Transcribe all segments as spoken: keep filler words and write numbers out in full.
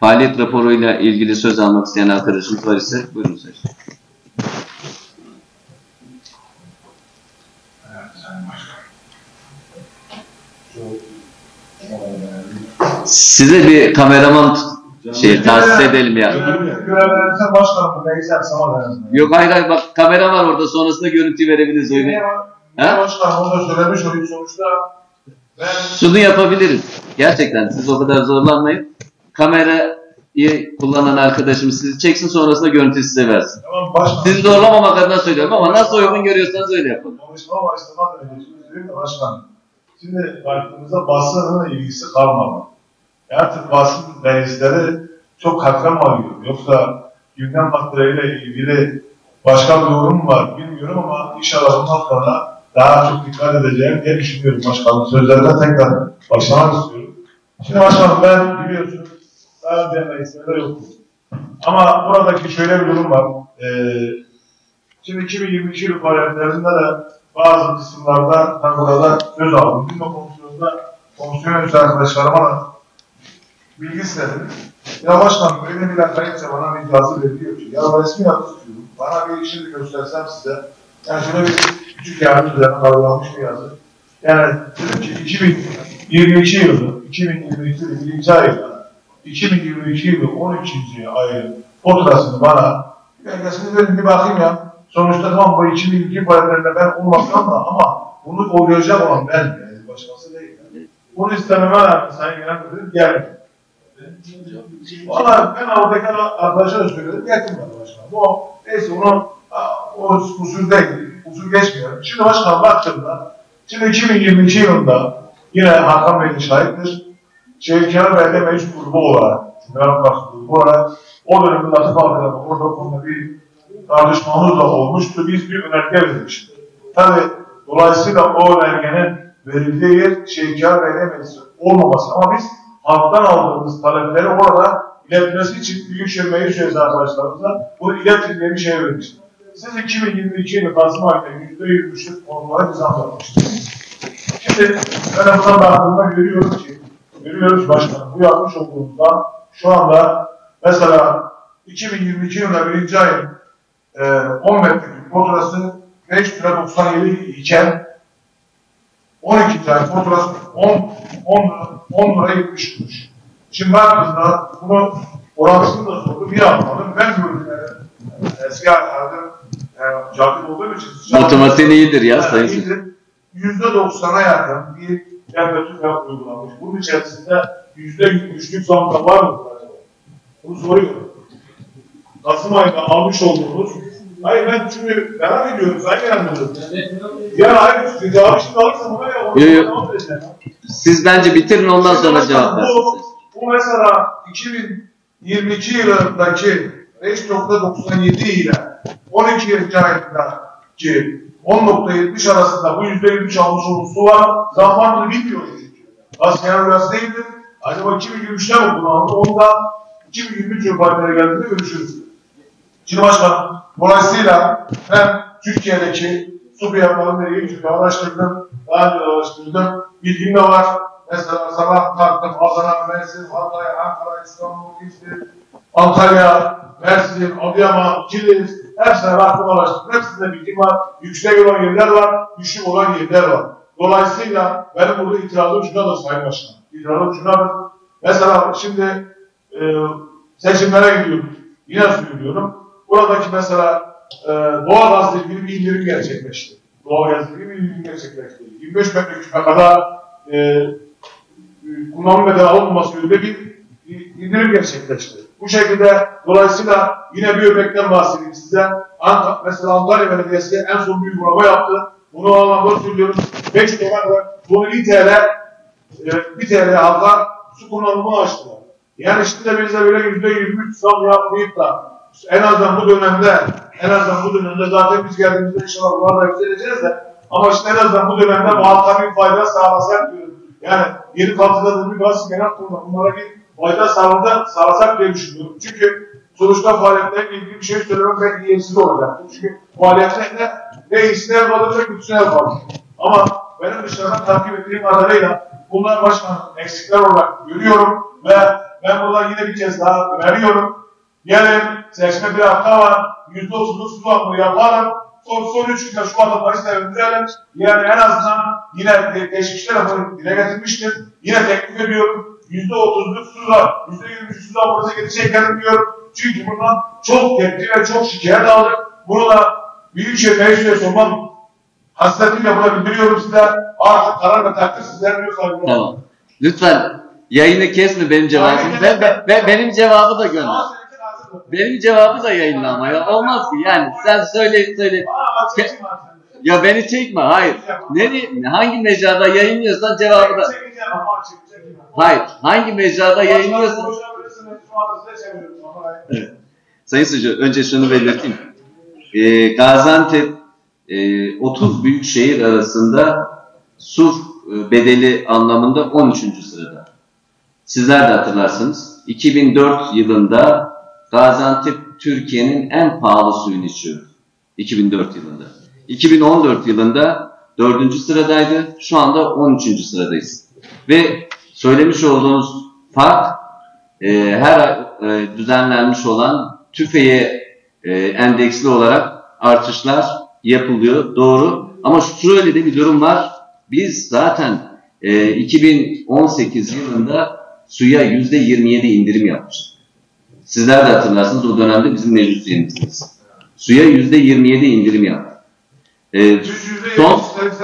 faaliyet raporuyla ilgili söz almak isteyen arkadaşımız var ise buyurun söz. Size bir kameraman şey tahsis edelim ya. Görevlerinize başkanım, neyse sana verin. Yok hayır hayır bak kamera var orada, sonrasında görüntü verebiliriz öyle. Ha? Başkanım onu da söylemiş olayım sonuçta. Ben... Şunu yapabiliriz. Gerçekten siz o kadar zorlanmayın. Kamerayı kullanan arkadaşım sizi çeksin, sonrasında görüntü size versin. Tamam başkanım. Sizi zorlamamak adına söylüyorum ama nasıl uygun görüyorsanız öyle yapın. Konuşma başlamadan önce söyleyeyim de başkanım. Şimdi baktığımızda basının ilgisi kalmadı. Artık basın reisleri çok hakkam arıyor. Yoksa gündem maddeleriyle ilgili başka bir yorum var bilmiyorum ama inşallah bundan sonra daha çok dikkat edeceğim diye düşünüyorum başkanım. Sözlerine tekrar başlamak istiyorum. Şimdi başkanım ben biliyorsunuz daha önce reislerde yoktu. Ama buradaki şöyle bir durum var. Ee, şimdi iki bin yirmi iki yılı faaliyetlerinde de bazı kısımlarda ben burada söz aldım. Bilme komisyonunda komisyon üyesi arkadaşlarıma da bilgi istedim. Ya başkanım böyle bir dakikayınca bana bir yazı veriliyor ki. Ya ben resmi yazı tutuyorum. Bana bir işini göstersem size. Yani şöyle bir küçük yardım üzerine kavralanmış bir yazı. Yani dedim ki iki bin yirmi iki yılı, iki bin yirmi iki yılı birinci ayında, iki bin yirmi iki yılı on üçüncü ayı faturasını bana belgesini verin bir bakayım ya. Sonuçta tamam bu iki bin yirmi iki faaliyetlerinde ben olmaktan da ama bunu koruyacak olan ben yani başkası değil. Yani. Bunu istememe rağmen Sayın Genel Müdürüm gelmedi. Valla ben oradaki arkadaşa da söyledim, getirmedi başkanım. O neyse onu o usul değil, usul geçmiyor. Şimdi başkanım baktığımda, şimdi iki bin yirmi iki yılında yine Hakan Bey'in şahittir. Şehirkâr Belediye Meclis Grubu olarak, Cumhuriyet Partisi Grubu olarak o dönemde Latif Halkı'nda orada konuda bir tartışmamız da olmuştu. Biz bir önerge vermiştik. Tabi dolayısıyla o önergenin verildiği yer Şehirkâr Belediye Meclisi olmaması ama biz halktan aldığımız talepleri orada iletmesi için Büyükşehir Meclis Üyesi arkadaşlarımıza bunu iletin diye bir şey vermiştik. Siz iki bin yirmi iki yılı Kasım ayında yüzde yirmi konulara biz anlatmıştınız. Şimdi ben buradan baktığımda görüyorum ki, görüyoruz başkanım, bu yapmış olduğumuzdan şu anda mesela iki bin yirmi iki yılında birinci ayın e, on metreküp faturası beş lira doksan yedi iken on ikinci ayın faturası on lira yetmiş kuruş. Şimdi baktığımda bunu orantısını da sordu, bir yapmadım. Ben gördüm yani, eski arkadaşlarım yani, cahil olduğum için. Matematiğin iyidir ya sayın. iyidir. yüzde doksana yakın bir enflasyon fiyat uygulanmış. Bunun içerisinde yüzde yetmişlik zamda var mı acaba? Bunu soruyorum. Kasım ayında almış olduğumuz, hayır ben çünkü merak ediyorum, sayın genel müdürüm. Ya hayır, cevabı şimdi alırsam ona ya, onu devam edeceğim. Siz bence bitirin ondan sonra cevap verin. Bu, bu mesela iki bin yirmi iki yılındaki beş nokta doksan yedi ile on iki yılınca ayındaki on nokta yetmiş arasında bu yüzde yetmiş almış olduğu su var. Zamanını bilmiyoruz çünkü. Asker biraz değildir. Acaba iki bin yirmi üçte mi kullanıldı? Onda iki bin yirmi üç yıl partilere geldiğinde görüşürüz. Şimdi başkanım, dolayısıyla ben Türkiye'deki su fiyatlarını nereye çünkü araştırdım, daha önce araştırdım, bilgim de var. Mesela sabah kalktım, Adana, Mersin, Hatay, Ankara, İstanbul, İzmir, Antalya, Mersin, Adıyaman, Kilis, hepsine baktım, araştırdım. Hepsinde bilgim var. Yüksek olan yerler var, düşük olan yerler var. Dolayısıyla benim burada itirazım şunadır Sayın Başkanım. İtirazım şunadır. Mesela şimdi e, seçimlere gidiyoruz. Yine söylüyorum. Buradaki mesela e, doğalgazla ilgili bir indirim gerçekleşti. Doğalgazla ilgili bir indirim gerçekleşti. yirmi beş metreküpe kadar e, kullanım bedeli alınmaması yönünde bir indirim gerçekleşti. Bu şekilde dolayısıyla yine bir örnekten bahsedeyim size. Ant mesela Antalya Belediyesi en son bir uygulama yaptı. Bunu anlamda söylüyorum. beş dolar bunu bir T L e, bir T L halka su kullanımını açtılar. Yani şimdi de bize böyle yüzde yirmi üç zam yapmayıp da en azından bu dönemde en azından bu dönemde zaten biz geldiğimizde inşallah bunlarla yükseleceğiz de ama işte en azından bu dönemde muhatabı fayda sağlasak diyorum. Yani yeni katıldığımız bir bazı genel kurumda bunlara bir fayda sağlasak, sağlasak diye düşünüyorum. Çünkü sonuçta faaliyetlerle ilgili bir şey söylemek belki iyimsiz olacak. Çünkü faaliyetlerle ne iyisini yapmadıkça kötüsünü yapalım. Ama benim dışarıdan takip ettiğim kadarıyla bunlar başkan eksikler olarak görüyorum ve ben burada yine bir kez daha öneriyorum. Gelin seçime bir hafta var. yüzde otuzluk su zammı yapalım. Son, son üç günde şu anda Mayıs'ta öldürelim. Yani en azından yine geçmişte de bunu dile getirmiştir. Yine teklif ediyorum. yüzde otuzluk su zammı, yüzde yirmi su zammımıza geçeceklerini diyorum. Çünkü bundan çok tepki ve çok şikayet aldık. Bunu da Büyükşehir Meclis Üyesi olmam hasretiyle burada bildiriyorum size. Artık karar ve takdir sizler diyorsanız. Tamam. Lütfen yayını kesme benim cevabımı. Ve, ve, ve benim cevabı da gönder. Benim cevabı da yayınla ama ya. Olmaz ki yani. Sen söyle söyle. Ya beni çekme. Hayır. Nereye, hangi mecrada yayınlıyorsan cevabı da. Hayır. Hangi mecrada yayınlıyorsan. Evet. Sayın Sıcı, önce şunu belirteyim. Ee, Gaziantep e, otuz büyük şehir arasında su e, bedeli anlamında on üçüncü sırada. Sizler de hatırlarsınız. iki bin dört yılında Gaziantep Türkiye'nin en pahalı suyunu içiyor. iki bin dört yılında. iki bin on dört yılında dördüncü sıradaydı. Şu anda on üçüncü sıradayız. Ve söylemiş olduğunuz fark e, her ay e, düzenlenmiş olan TÜFE'ye e, endeksli olarak artışlar yapılıyor. Doğru. Ama şöyle de bir durum var. Biz zaten e, iki bin on sekiz yılında suya yüzde yirmi yedi indirim yapmıştık. Sizler de hatırlarsınız, o dönemde bizim meclis üyemizdiniz. Suya yüzde yirmi yedi indirim yaptık. E, son,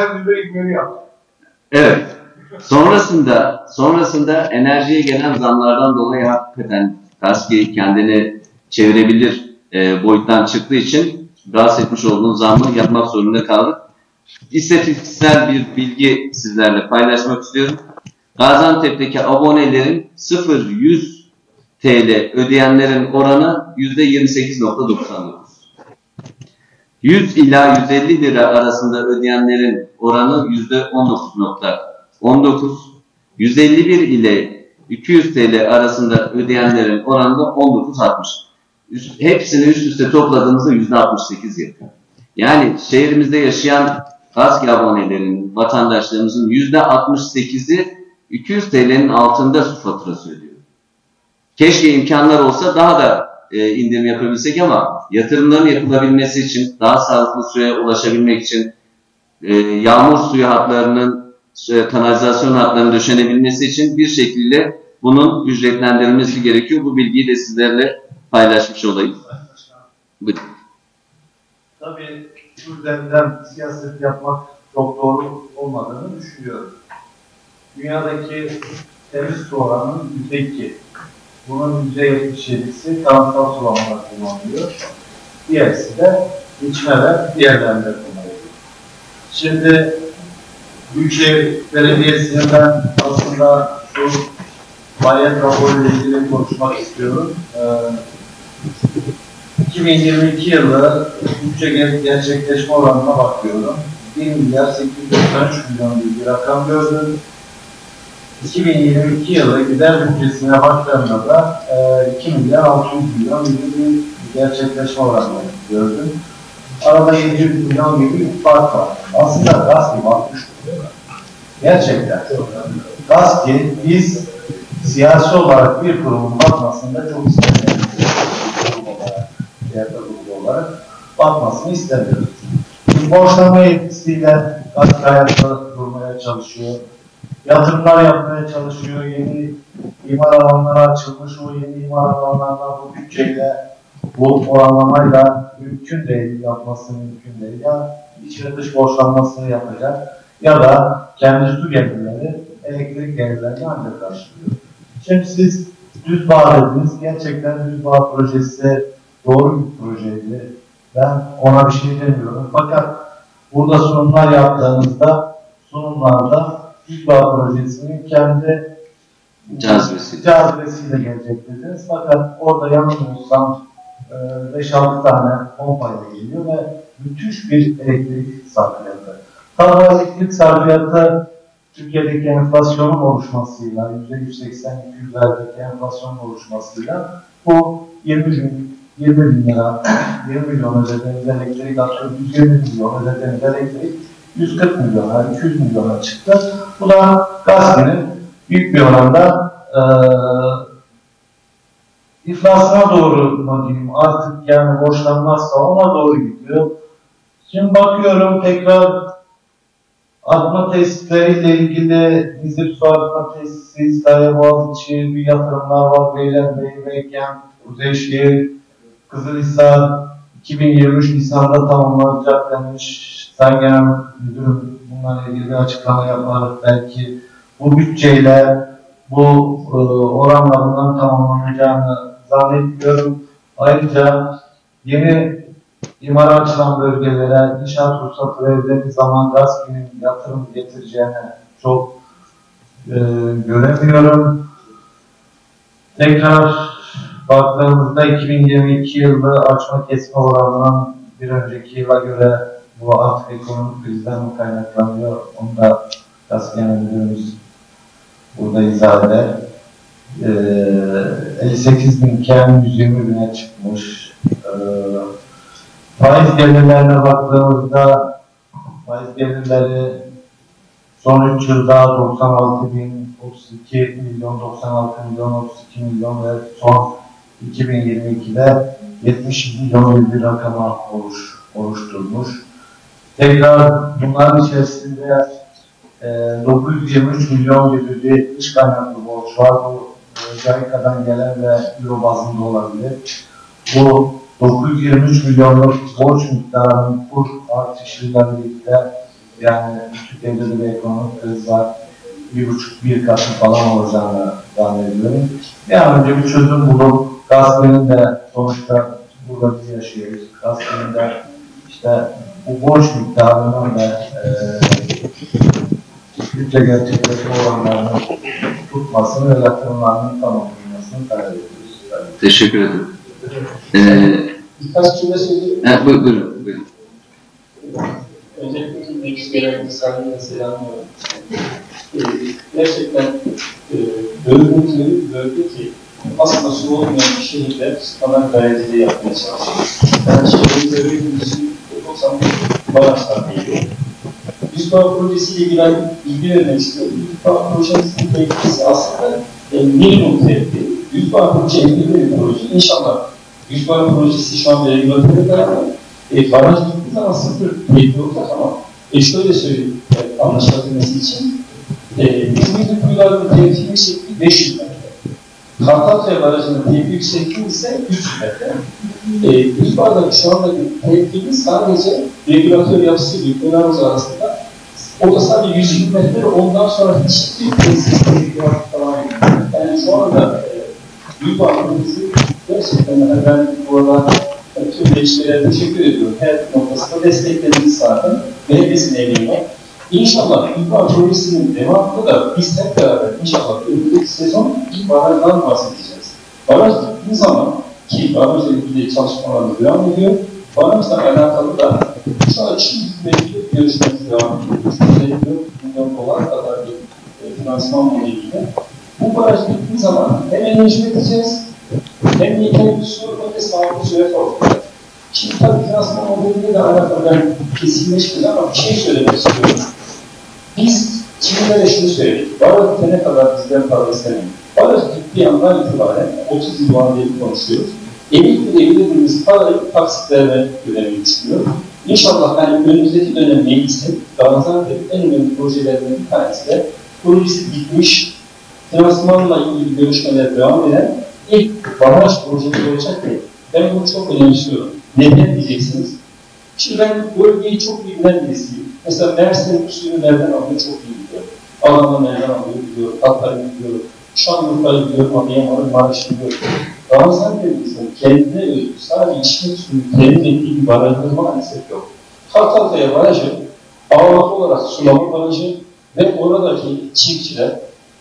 evet. Sonrasında sonrasında enerjiye gelen zamlardan dolayı hakikaten Kaski kendini çevirebilir e, boyuttan çıktığı için rahatsız etmiş olduğunuz zammı yapmak zorunda kaldık. İstatistiksel bir bilgi sizlerle paylaşmak istiyorum. Gaziantep'teki abonelerin sıfır yüz T L ödeyenlerin oranı yüzde yirmi sekiz nokta doksan dokuz. yüz ila yüz elli lira arasında ödeyenlerin oranı yüzde on dokuz nokta on dokuz. yüz elli bir ile iki yüz T L arasında ödeyenlerin oranı da on dokuz nokta altmış. Hepsini üst üste topladığımızda yüzde altmış sekiz yapıyor. Yani şehrimizde yaşayan Kaski abonelerinin, vatandaşlarımızın yüzde altmış sekizi iki yüz T L'nin altında su faturası ödüyor. Keşke imkanlar olsa daha da e, indirim yapabilsek ama yatırımların yapılabilmesi için, daha sağlıklı suya ulaşabilmek için, e, yağmur suyu hatlarının, e, kanalizasyon hatlarının döşenebilmesi için bir şekilde bunun ücretlendirilmesi gerekiyor. Bu bilgiyi de sizlerle paylaşmış olayım. Buyurun. Tabii bu üzerinden siyaset yapmak çok doğru olmadığını düşünüyorum. Dünyadaki temiz su oranının yüzde iki. Bunun yüzde yetmiş yedisi tarımsal sulamalar kullanılıyor. Diğerisi de içme ve diğerlerinde kullanılıyor. Şimdi Büyükşehir Belediyesi'nin ben aslında şu maliyet raporuyla ilgili konuşmak istiyorum. Ee, iki bin yirmi iki yılı bütçe gerçekleşme oranına bakıyorum. bir milyar sekiz yüz doksan üç milyon bir rakam gördüm. iki bin yirmi iki yılı gider bütçesine baktığımda da iki milyar altı yüz milyon gibi bir gerçekleşme oranını gördüm. Arada yedi yüz milyon gibi bir fark var. Aslında Gaski batmış değil mi? Gerçekten. Gaski biz siyasi olarak bir kurumun batmasında çok istemiyoruz. Kurum olarak, diğer kurum olarak batmasını istemiyoruz. Borçlanma yetkisiyle Gaski ayakta durmaya çalışıyor. Yatırımlar yapmaya çalışıyor. Yeni imar alanları açılmış. O yeni imar alanlarına bu bütçeyle, bu oranlamayla mümkün değil. Yapması mümkün değil. Ya iç ve dış borçlanmasını yapacak ya da kendi su gelirleri, elektrik gelirlerini ancak karşılıyor. Şimdi siz Düzbağ dediniz. Gerçekten Düzbağ projesi doğru bir projeydi. Ben ona bir şey demiyorum. Fakat burada sunumlar yaptığınızda sunumlarda Düzbağ projesinin kendi cazibesiyle, cazibesiyle gelecek dediniz. Fakat orada yanılmıyorsam beş altı tane pompayla geliyor ve müthiş bir elektrik sarfiyatı. Tabii elektrik sarfiyatı Türkiye'deki enflasyonun oluşmasıyla, yüzde yüz seksen iki yüzlerdeki enflasyonun oluşmasıyla bu yirmi bin, yirmi bin lira, yirmi milyon ödediğimiz elektrik atıyorum, yüz yirmi milyon ödediğimiz elektrik yüz kırk milyona, iki yüz milyona çıktı. Bu da Gaspi'nin büyük bir oranda e, iflasına doğru mu diyeyim, artık yani borçlanmazsa ona doğru gidiyor. Şimdi bakıyorum tekrar artma tesisleriyle ilgili Nizip Su Artma Tesisi, İslahiye Boğaziçi bir yatırımlar var. Beylerbeyi, Beykent, Kuzeyşehir, Kızılhisar iki bin yirmi üç Nisan'da tamamlanacak denmiş. Sayın Genel Müdürüm bunlarla ilgili bir açıklama yapar. Belki bu bütçeyle bu e, oranlarından tamamlanacağını zannetmiyorum. Ayrıca yeni imara açılan bölgelere inşaat ruhsatı verildiği zaman Gaspi'nin yatırım getireceğini çok e, göremiyorum. Tekrar baktığımızda iki bin yirmi iki yılı açma kesme oranından bir önceki yıla göre bu artık ekonomik krizden mi kaynaklanıyor? Onu da Gaspi Genel Müdürümüz burada izah eder. Ee, elli sekiz binken yüz yirmi bine çıkmış. Ee, faiz gelirlerine baktığımızda faiz gelirleri son üç yılda doksan altı bin otuz iki milyon, doksan altı milyon, otuz iki milyon ve son iki bin yirmi ikide yetmiş milyon bir rakama oluş, oluşturmuş. Tekrar bunların içerisinde e, dokuz yüz yirmi üç milyon gibi bir dış kaynaklı borç var. Bu Jayika'dan gelen ve euro bazında olabilir. Bu dokuz yüz yirmi üç milyonluk borç miktarının kur artışıyla birlikte, yani Türkiye'de de bir ekonomik kriz var, bir buçuk, bir katı falan olacağını zannediyorum. Bir an önce bir çözüm bulup Gaspi'nin de sonuçta burada biz yaşıyoruz. Gaspi'nin de işte bu borç miktarının da e, bütçe gerçekleşme oranlarını tutmasını ve yatırımlarının tamamlanmasını talep ediyoruz. Teşekkür ederim. Ee, Birkaç cümle söyleyeyim. he, buyurun, buyurun, buyurun. Öncelikle tüm meclis gelen misafirini selamlıyorum. Ee, gerçekten e, bölümümüzü böldü ki aslında su olmayan bir şehirde ana gayreti yapmaya çalışıyor. Yani şehirde bölümümüzün doksan Maraş'tan geliyor. Yüzbağ projesiyle ilgili bilgi vermek istiyorum. Yüzbağ projesinin tehlikesi aslında e, minimum tehlike. Yüzbağ projesi bir proje. İnşallah Yüzbağ projesi şu an regülatörü beraber e, baraj gittiği zaman sıfır tehlike olacak ama e, şöyle söyleyeyim e, anlaşılabilmesi için e, İzmir'de kuyuların tehlike yüksekliği beş yüz metre. Kartalkaya Barajı'nın tehlike yüksekliği ise üç yüz metre. E, Yüzbağ'daki şu andaki tehlikemiz sadece regülatör yapısı büyük önemli arasında. O da sadece yüz yirmi metre, ondan sonra hiçbir tesis tehlike falan yok. Yani şu anda e, Yüzbağ projesi gerçekten yani ben burada tüm değişmelere teşekkür ediyorum. Her noktasında desteklerimiz zaten ve hepsinin emeğine. İnşallah Yüzbağ projesinin devamında da biz hep beraber inşallah önümüzdeki sezon bir barajdan bahsedeceğiz. Baraj gittiği zaman ki barajla ilgili çalışmalarımız devam ediyor. Barajla alakalı da şu an Çin hükümetiyle görüşmemiz devam ediyor. üç yüz elli milyon dolar kadar bir e, finansman modeliyle. Bu baraj gittiği zaman hem enerji üreteceğiz, hem yeterli bir su ve sağlıklı süre olacak. Şimdi tabii finansman modeliyle de alakalı ben kesinleşmedi ama bir şey söylemek istiyorum. Biz Çinlilere şunu söyledik. Baraj bitene kadar bizden para istemeyin. Baraj gittiği andan itibaren otuz yıl vadeli konuşuyoruz. Emekli evlendiğimiz parayı taksitlerine ödemeyi düşünüyoruz. İnşallah yani önümüzdeki dönem meclisin Gaziantep'in en önemli projelerinden bir tanesi de projesi bitmiş, finansmanla ilgili görüşmeler devam eden ilk baraj projesi olacak ki ben bunu çok önemsiyorum. Neden diyeceksiniz? Şimdi ben bu bölgeyi çok iyi bilen birisiyim. Mesela Mersin'in suyunu nereden alıyor çok iyi biliyorum. Alanı nereden alıyor biliyorum, Hatay'ı biliyorum, Şanlıurfa'yı biliyorum, Adıyaman'ı, Maraş'ı biliyorum. Gaziantep'in kendine özgü sadece içme suyu temin ettiği bir barajları maalesef yok. Kartalkaya Barajı, ağırlıklı olarak sulama barajı ve oradaki çiftçiler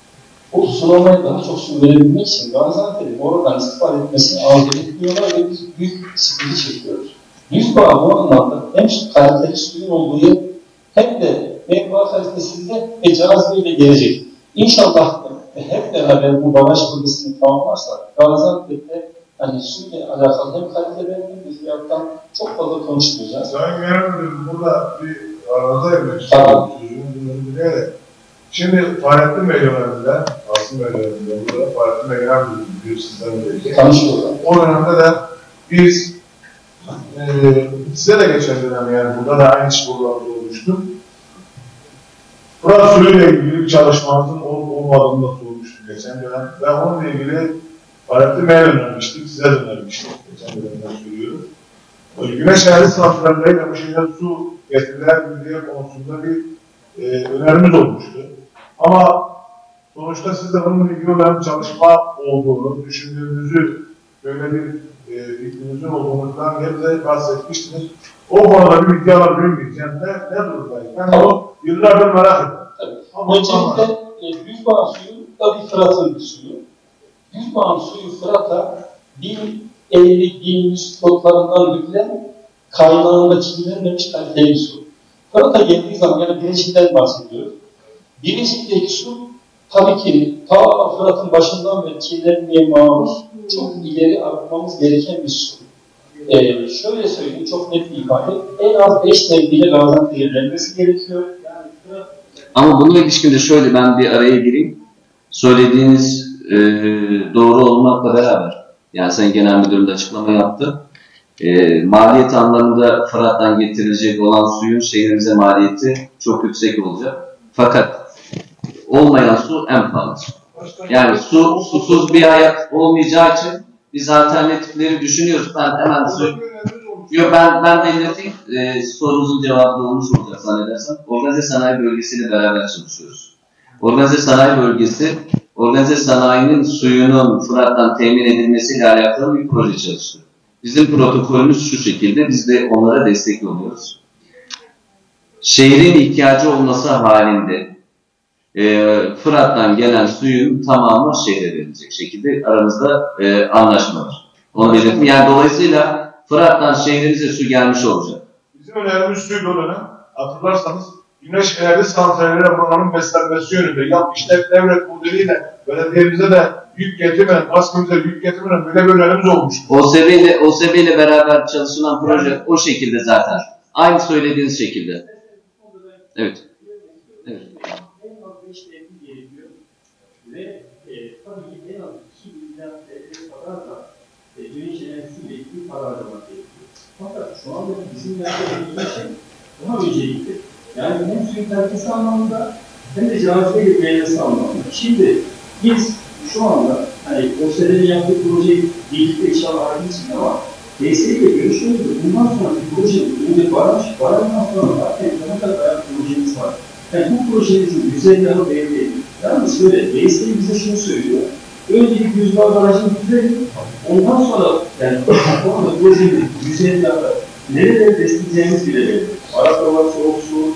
o sulamaya daha çok su verebilmek için Gaziantep'in oradan istifade etmesini arzu etmiyorlar ve biz büyük sıkıntı çekiyoruz. Yüzbağ bu anlamda hem kaliteli suyun olduğu yer hem de menba kalitesinde ve cazibeyle gelecek. İnşallah hep beraber bu baraj projesini tamamlarsa Gaziantep'te hani suyla alakalı hem kaliteden hem de fiyattan çok fazla konuşmayacağız. Sayın Genel Müdürüm, burada bir aranızda yapmak Tamam. sözünü dinleyerek. Şimdi Fahrettin Bey döneminde, Asım Bey döneminde, burada Fahrettin Bey genel müdür sizden belki. Tanışıyorlar. O dönemde de biz, e, size de geçen dönem yani burada da aynı iş programında olmuştum. Fırat suyuyla ilgili bir çalışmamızın olup olmadığını da sormuştum geçen dönem. Ve onunla ilgili Fahrettin Bey'e önermiştik, size de önermiştik. Geçen dönemden söylüyorum. Güneş enerji santralleriyle bu şehirde su getirilebildiği konusunda bir e, önerimiz olmuştu. Ama sonuçta siz de bununla ilgili olan bir çalışma olduğunu, düşündüğünüzü, böyle bir e, fikrinizin olduğundan bize bahsetmiştiniz. O konuda bir bilgi alabilir miyiz? Yani ne, ne durumdayız? Ben Tamam. onu yıllardır merak ediyorum. Tabii. Öncelikle e, Düzbağ suyu tabii Fırat'ın bir suyu. Düzbağ suyu Fırat'a bin elli bin yüz spotlarından dökülen kaynağında çiğnenmemiş kaliteli bir su. Fırat'a geldiği zaman yani Bilecik'ten bahsediyoruz. Bilecik'teki su tabii ki ta Fırat'ın başından beri kirlenmeye maruz çok ileri artmamız gereken bir su. Ee, şöyle söyleyeyim, çok net bir ifade. En az beş tevkiyle Gaziantep'e yerlenmesi gerekiyor. Ama bununla ilişkin de şöyle ben bir araya gireyim. Söylediğiniz e, doğru olmakla beraber, yani Sayın Genel Müdürüm de açıklama yaptı. E, maliyet anlamında Fırat'tan getirilecek olan suyun şehrimize maliyeti çok yüksek olacak. Fakat olmayan su en pahalı su. Yani su, susuz bir hayat olmayacağı için biz alternatifleri düşünüyoruz. Ben hemen söyleyeyim. Yok ben, ben belirteyim. E, sorunuzun cevabı da olmuş olacak zannedersem. Organize sanayi bölgesiyle beraber çalışıyoruz. Organize sanayi bölgesi, organize sanayinin suyunun Fırat'tan temin edilmesiyle alakalı bir proje çalıştı. Bizim protokolümüz şu şekilde, biz de onlara destek oluyoruz. Şehrin ihtiyacı olması halinde e, Fırat'tan gelen suyun tamamı şehre verilecek şekilde aramızda e, anlaşma var. Onu belirttim. Yani dolayısıyla Fırat'tan şehrimize su gelmiş olacak. Bizim önerimiz şuydu o dönem. Hatırlarsanız güneş enerji santralleriyle buranın beslenmesi yönünde yap işlet devlet modeliyle belediyemize de yük getirmeden, kaskımıza yük getirmeden böyle bir önerimiz olmuştu. O sebeple, o sebeple beraber çalışılan proje yani, o şekilde zaten. Aynı söylediğiniz şekilde. Evet. Evet. En az beş tevki gerekiyor ve e, tabii ki en az iki milyar T L kadar da e, güneş enerjisiyle ilgili para harcamak gerekiyor. Fakat şu anda bizim yaptığımız şey daha öncelikli. Yani hem suyun kalitesi anlamında hem de cazibe getirmesi anlamında. Şimdi biz şu anda hani o senenin yaptığı projeyi birlikte inşallah ayrılmışız ama D S ile görüşüyoruz. Bundan sonra bir proje önce varmış, varından sonra zaten ne kadar dayan projemiz var. Yani bu projemizin güzelliğini belli. Yalnız şöyle, D S bize şunu söylüyor. Öncelik Düzbağ Barajı'nın güzelliği, ondan sonra yani orada projenin güzelliğini nerelere besleyeceğimiz bile belli. Arabalar, soğuk su,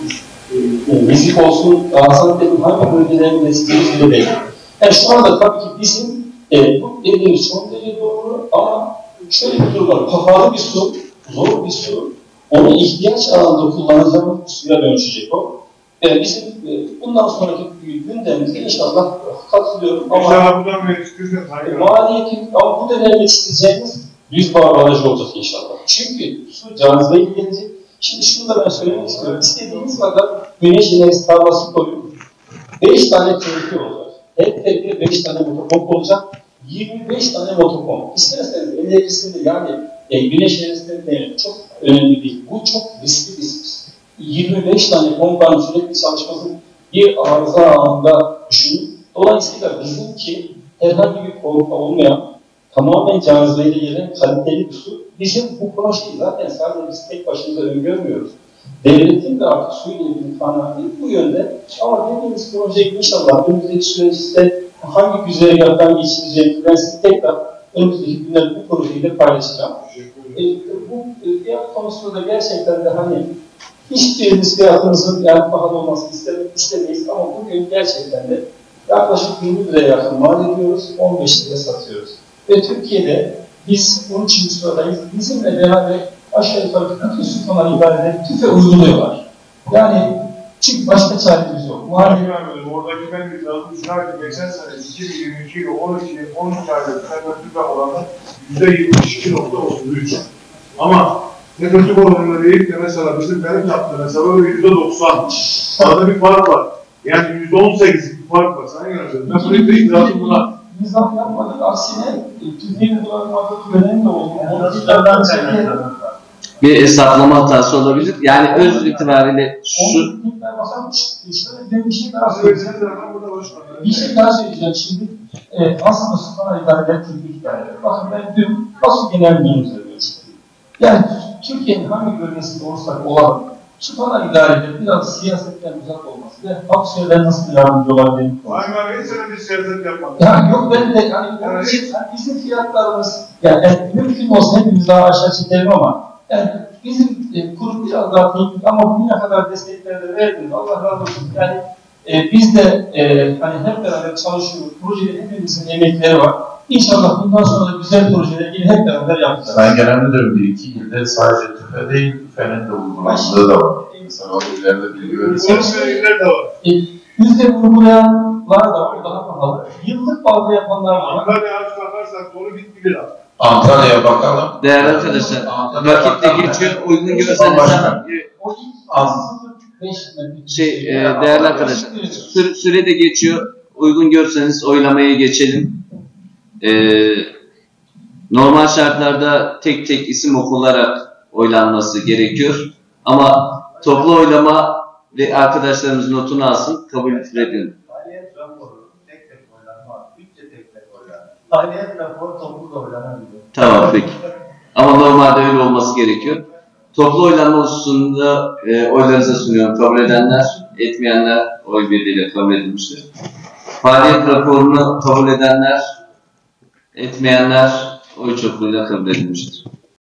e, müzik olsun, Gaziantep'in hangi bölgelerini besleyeceğimiz bile belli. Yani şu anda tabii ki bizim e, bu dediğimiz son derece doğru ama şöyle bir durum var. Pahalı bir su, zor bir su, onu ihtiyaç alanında kullanacağımız bir suya dönüşecek o. E, bizim e, bundan sonraki gündemimizde inşallah katılıyorum ama İnşallah buradan bir çıkıyorsunuz. e, maliyetin ama bu dönemde isteyeceğimiz Düzbağ Barajı olacak inşallah. Çünkü su cazibeyle gelecek. Şimdi şunu da ben söylemek istiyorum. İstediğimiz kadar güneş enerjisi tarlası koyuyoruz. beş tane tehlike olacak. Her tepede beş tane motopomp olacak. yirmi beş tane motopomp. İsterseniz enerjisinde yani e, güneş enerjisinde çok önemli değil. Bu çok riskli bir yirmi beş tane pompanın sürekli çalışmasını bir arıza anında düşünün. Dolayısıyla bizimki herhangi bir pompa olmayan, tamamen cazibeyle gelen kaliteli bir su. Bizim bu projeyi zaten sadece biz tek başımıza öngörmüyoruz. Devletin de artık suyla ilgili kanaati bu yönde. Ama dediğimiz projeyi inşallah önümüzdeki süreçte hangi güzergahtan geçireceğimizi ben size tekrar önümüzdeki günlerde bu projeyi de paylaşacağım. E, bu e, fiyat konusunda da gerçekten de hani hiçbirimiz fiyatımızın yani pahalı olmasını istemeyiz ama bugün gerçekten de yaklaşık yirmi liraya yakın mal ediyoruz, on beş liraya satıyoruz. Ve Türkiye'de biz on üçüncü sıradayız. Bizimle beraber aşağı yukarı bütün sultanlar ibareleri tüfe uyguluyorlar. Yani çünkü başka çaremiz yok. Maalesef oradaki ben bir yazdım. Şunlar geçen sene iki bin yirmi iki ile on iki on üç ayda tüfe oranı yüzde yetmiş iki nokta otuz üç. Ama ne kötü oranında değil de mesela bizim benim yaptığım mesela böyle yüzde doksan. Arada bir fark var. Yani yüzde on sekizlik bir fark var. Sana göre ben burayı da itirazım buna. Nizam yapmadık. Aksine e, Türkiye'nin kullanmadığı dönem de oldu. Onlardan kaynaklanır. Bir hesaplama hatası olabilir. Yani öz itibariyle şu Bir şey daha söyleyeceğim. Bir şey daha söyleyeceğim şimdi. E, aslında Sultan İdareler Türkiye İdareleri. Bakın ben dün nasıl genel bir söylüyorum. Yani Türkiye'nin hangi bölgesinde olursak olalım, Sultan İdareleri biraz siyasetten uzak olması ve halk şeyler nasıl yardımcı olabildiğini konuşuyor. Aynen hiç öyle bir siyaset yapmadım. Yani yok ben de yani onun için yani bizim fiyatlarımız yani, yani mümkün olsa hepimiz daha aşağı çekelim ama yani bizim e, kurum biraz daha teknik ama bugüne kadar destekler de verdiniz. Allah razı olsun. Yani e, biz de e, hani hep beraber çalışıyoruz. Projede hepimizin emekleri var. İnşallah bundan sonra da güzel projeler yine hep beraber yapacağız. Sayın Genel Müdürüm, bir iki ilde sadece tüfe değil, tüfenin de uygulandığı da var. Mesela o illerde bilgi verirseniz. Orada iller de var. E, yüzde uygulayanlar da var, daha pahalı. Yıllık bazda yapanlar var. Antalya'ya aç bakarsak dolu bitti bir an. Antalya'ya bakalım. değerli arkadaşlar, Antalya'ya vakitte bakalım. geçiyor. Uygun görürseniz Başkan. O ilk Az. beş şey e, değerli arkadaşlar, süre, süre de geçiyor. Uygun görseniz oylamaya geçelim. E, normal şartlarda tek tek isim okularak oylanması gerekiyor. Ama toplu oylama ve arkadaşlarımız notunu alsın, kabul edin. Faaliyet raporu tek tek oylanma, bütçe tek tek oylanma. Faaliyet raporu toplu da oylanabiliyor. Tamam peki. Ama normalde öyle olması gerekiyor. Toplu oylanma hususunda e, oylarınıza sunuyorum. Kabul edenler, etmeyenler oy birliğiyle kabul edilmiştir. Faaliyet raporunu kabul edenler, etmeyenler oy çokluğuyla kabul edilmiştir.